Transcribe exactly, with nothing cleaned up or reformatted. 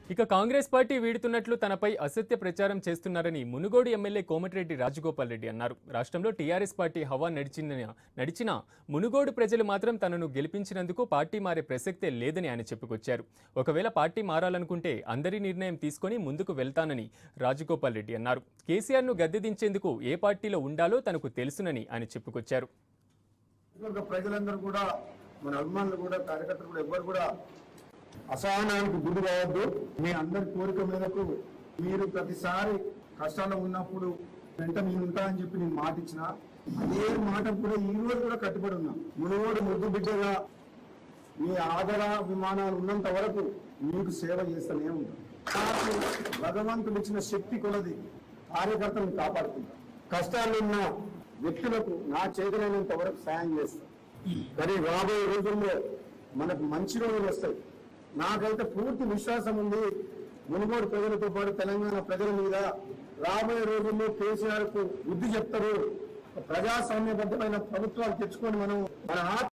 ఇక కాంగ్రెస్ పార్టీ వీడుతున్నట్లు తనపై అసత్య ప్రచారం చేస్తున్నారని మునుగోడు ఎమ్మెల్యే కోమటిరెడ్డి రాజగోపాల్ రెడ్డి అన్నారు. రాష్ట్రంలో టీఆర్ఎస్ పార్టీ హవా నడిచిన నడిచినా మునుగోడు ప్రజలు మాత్రం తనను గెలిపించినందుకు పార్టీ మారే ప్రసక్తే లేదని ఆయన చెప్పుకొచ్చారు. ఒకవేళ పార్టీ మారాలనుకుంటే అందరి నిర్ణయం తీసుకొని ముందుకు వెళ్తానని రాజగోపాల్ రెడ్డి అన్నారు. కేసీఆర్ను గద్దెదించేందుకు ఏ పార్టీలో ఉండాలో తనకు తెలుసునని ఆయన చెప్పుకొచ్చారు. ప్రజలందరూ కూడా మన అభిమానులు కూడా కార్యకర్తలు కూడా ఎవరు కూడా అసహనానికి గురి కావద్దు. మీ అందరి కోరిక మేరకు మీరు ప్రతిసారి కష్టాల్లో ఉన్నప్పుడు వెంట నేను ఉంటా అని చెప్పి నేను మాట ఇచ్చిన అదే మాట కూడా ఈ రోజు కూడా కట్టుబడి ఉన్నా. మునుగోడు ముద్దు బిడ్డగా మీ ఆదర విమానాలు ఉన్నంత వరకు మీకు సేవ చేస్తూనే ఉంటాం. నాకు భగవంతుడు ఇచ్చిన శక్తి కొలది కార్యకర్తలను కాపాడుకుంటా. కష్టాలున్న వ్యక్తులకు నా చేతులైనంత వరకు సాయం చేస్తాను. కానీ రాబోయే రోజుల్లో మనకు మంచి రోజులు వస్తాయి. నాకైతే పూర్తి విశ్వాసం ఉంది. మునుగోడు ప్రజలతో పాటు తెలంగాణ ప్రజల మీద రాబోయే రోజుల్లో కేసీఆర్ కు బుద్ధి చెప్తారు. ప్రజాస్వామ్యబద్ధమైన ప్రభుత్వాలు తెచ్చుకొని మనం మన